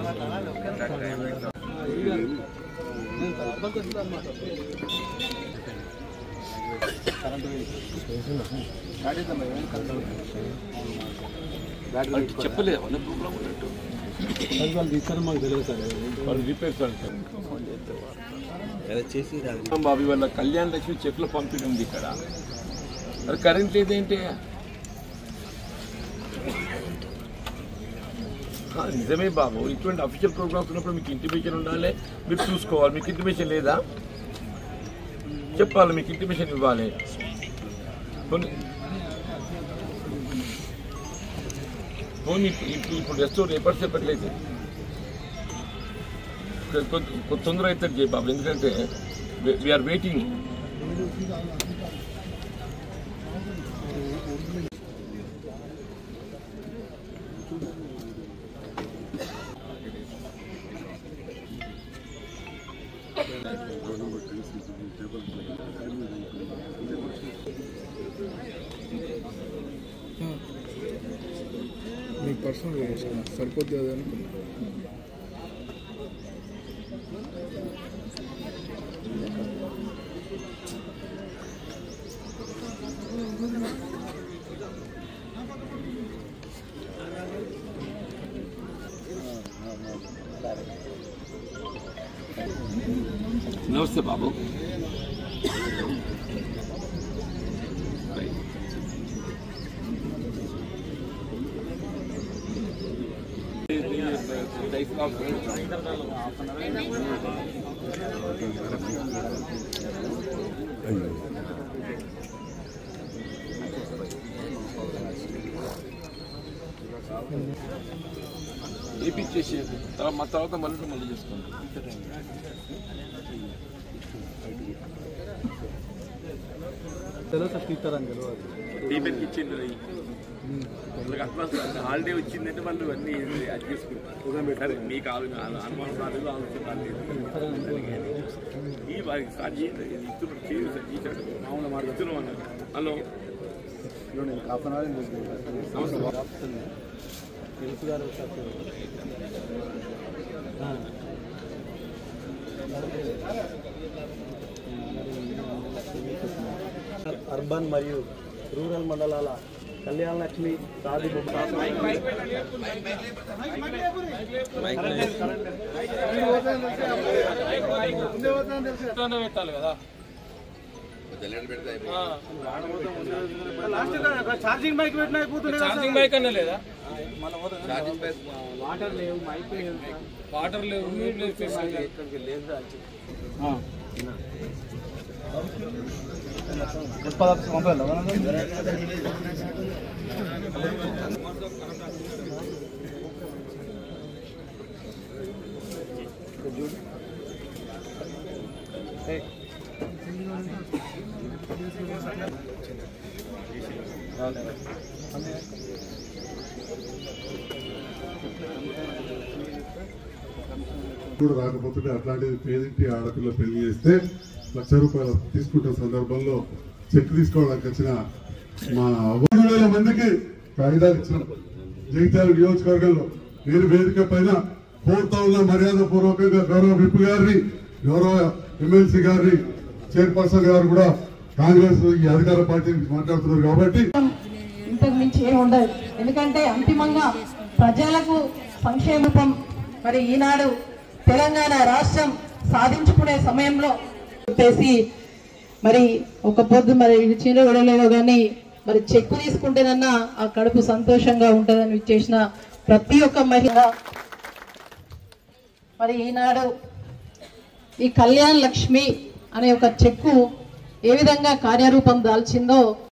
చెప్పలేదు మాకు తెలియదు సార్ వాళ్ళు రిపేర్ సార్ బాబు వాళ్ళ కళ్యాణ్ లక్ష్మి చెట్లు పంపిణీ ఉంది ఇక్కడ అది కరెంట్ లేదేంటి నిజమే బాబు ఇటువంటి అఫీషియల్ ప్రోగ్రామ్స్ ఉన్నప్పుడు మీకు ఇంటిమేషన్ ఉండాలి మీరు చూసుకోవాలి మీకు ఇంటిమేషన్ లేదా చెప్పాలి మీకు ఇంటిమేషన్ ఇవ్వాలి ఇప్పుడు రెస్టోర్ ఎప్పటిసేపట్లేదు తొందర అవుతుంది చేయ బాబు ఎందుకంటే వీఆర్ వెయిటింగ్ మీకు పర్సనల్గా సరిపోద్ది కదా అనుకున్నా నమస్తే బాబు చేసి మా తర్వాత మళ్ళీ చేసుకుంటాం దీనికి ఇచ్చిండు అడ్వాన్స్ హాలిడే వచ్చిందంటే వాళ్ళు అన్నీ అది చేసుకుంటారు సరే మీకు అనుమానం రాలేదు ఆలోచన రాలేదు ఈ వారికి స్టార్ట్ చేయండి ఇస్తున్నాడు చేయదు సార్ చేశాడు మామూలు మాట ఇస్తున్నాం అన్నారు హలో హాఫ్ అన్ అవర్ తెలుసు గారు అర్బన్ మరియు రూరల్ మండలాల కళ్యాణ లక్ష్మి సాధింపు పెట్టాలి కదా ఛార్జింగ్ బైక్ పెట్టినా అయిపోతుంది ఛార్జింగ్ బైక్ అన్న లేదా వాటర్ లేవు మైక్ లేవు వాటర్ లేవు నీళ్ళు లేదు కూడా రాకపోతుంటే అట్లాంటిది పేదింటి ఆడపిల్ల పెళ్లి చేస్తే ₹1,00,000 తీసుకుంటున్న సందర్భంలో చెక్ తీసుకోవడానికి వచ్చిన మా 3,000 మందికి కాగితాలు ఇచ్చిన జగిత్యాల నియోజకవర్గంలో నేను వేదిక పైన 4,000 మర్యాద పూర్వకంగా గౌరవ విప్ గారిని గౌరవ ఎమ్మెల్సీ గారిని చైర్పర్సన్ గారు కూడా కాంగ్రెస్ ఈ అధికార పార్టీ మాట్లాడుతున్నారు కాబట్టి ఇంతకు మించి ఏమి ఉండదు. ఎందుకంటే అంతిమంగా ప్రజలకు సంక్షేమం మరి ఈనాడు తెలంగాణ రాష్ట్రం సాధించుకునే సమయంలో చెప్పేసి మరి ఒక పొద్దు మరి చిన్న విడలేదో కానీ మరి చెక్కు తీసుకుంటేనన్నా ఆ కడుపు సంతోషంగా ఉంటుందని చేసిన ప్రతి ఒక్క మహిళ మరి ఈనాడు ఈ కళ్యాణ్ లక్ష్మి అనే ఒక చెక్కు ఏ విధంగా కార్యరూపం దాల్చిందో